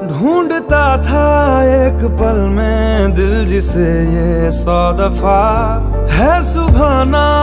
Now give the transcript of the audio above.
ढूंढता था एक पल में दिल जिसे ये 100 दफा है सुभाना।